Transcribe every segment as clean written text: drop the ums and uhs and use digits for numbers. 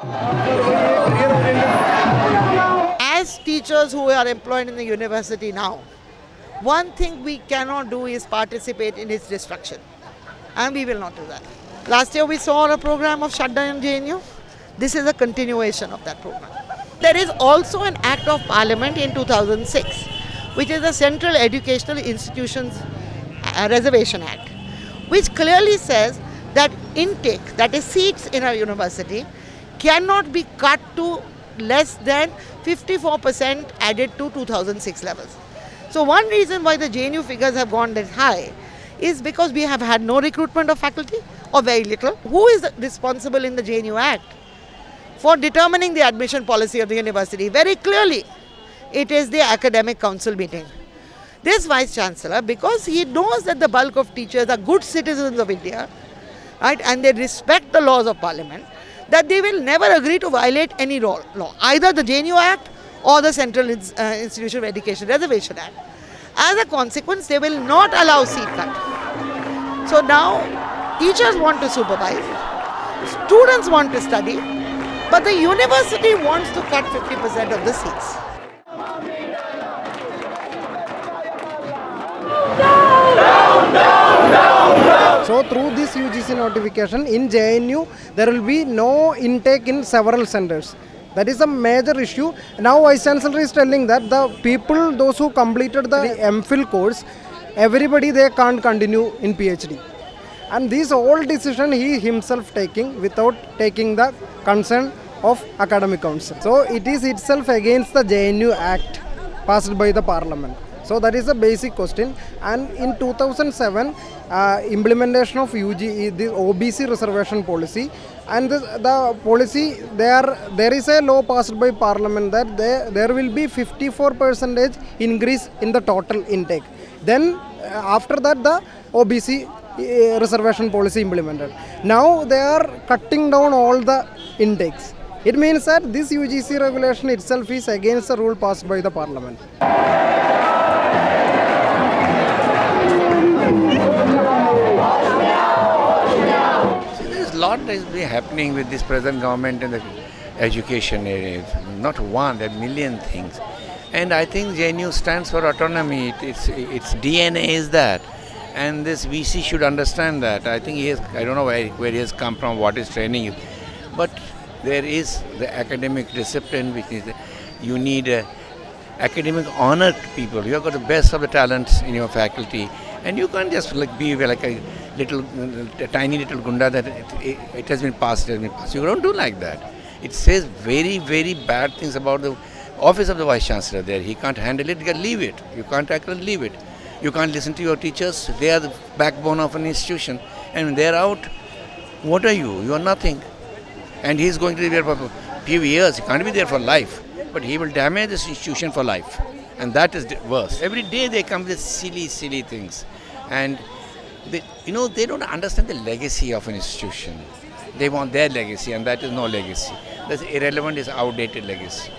As teachers who are employed in the university now, one thing we cannot do is participate in its destruction, and we will not do that. Last year we saw a program of shutdown in JNU. This is a continuation of that program. There is also an Act of Parliament in 2006, which is the Central Educational Institutions Reservation Act, which clearly says that intake, that is seats in a university, cannot be cut to less than 54% added to 2006 levels. So one reason why the JNU figures have gone that high is because we have had no recruitment of faculty or very little. Who is responsible in the JNU Act for determining the admission policy of the university? Very clearly, it is the Academic Council meeting. This Vice Chancellor, because he knows that the bulk of teachers are good citizens of India, right, and they respect the laws of Parliament, that they will never agree to violate any law, either the JNU Act or the Central Institution of Education Reservation Act. As a consequence, they will not allow seat cut. So now, teachers want to supervise, students want to study, but the university wants to cut 50% of the seats. So through this UGC notification in JNU, there will be no intake in several centers. That is a major issue. Now Vice Chancellor is telling that the people, those who completed the MPhil course, everybody they can't continue in PhD. And this whole decision he himself taking without taking the consent of Academic Council. So it is itself against the JNU Act passed by the Parliament. So that is a basic question. And in 2007, implementation of UG, the OBC reservation policy, and the policy, there is a law passed by Parliament that there will be 54% increase in the total intake. Then after that, the OBC reservation policy implemented. Now they are cutting down all the intakes. It means that this UGC regulation itself is against the rule passed by the Parliament. There's a lot that is happening with this present government in the education area. Not one, there are a million things. And I think JNU stands for autonomy. Its DNA is that. And this VC should understand that. I think I don't know where he has come from, what his training is. But there is the academic discipline, which is you need academic honored people. You have got the best of the talents in your faculty, and you can't just be like a tiny little gunda that it has been passed. You don't do like that. It says very, very bad things about the office of the Vice Chancellor there. He can't handle it. You can leave it. You can't actually leave it. You can't listen to your teachers. They are the backbone of an institution, and when they're out, what are you? You are nothing. And he's going to be there for a few years. He can't be there for life. But he will damage this institution for life. And that is worse. Every day they come with silly, silly things. And they don't understand the legacy of an institution. They want their legacy, and that is no legacy. That's irrelevant, is outdated legacy.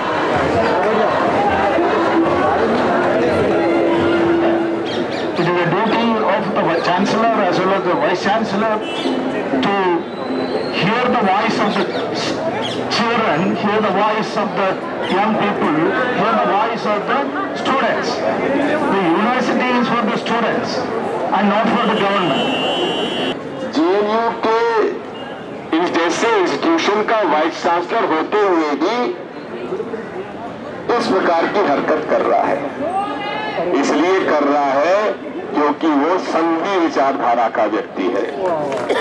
It is a duty of the Chancellor as well as the Vice Chancellor to hear the voice of the children, hear the voice of the young people, hear the voice of the students. The university is for the students and not for the government. JNU के इस जैसे institution का vice chancellor होते हुए भी इस प्रकार की हरकत कर रहा है। इसलिए कर रहा है क्योंकि वो संघी विचारधारा का व्यक्ति है।